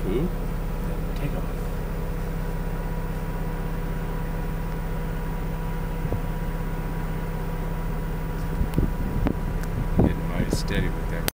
food, then take off. Getting mighty steady with that.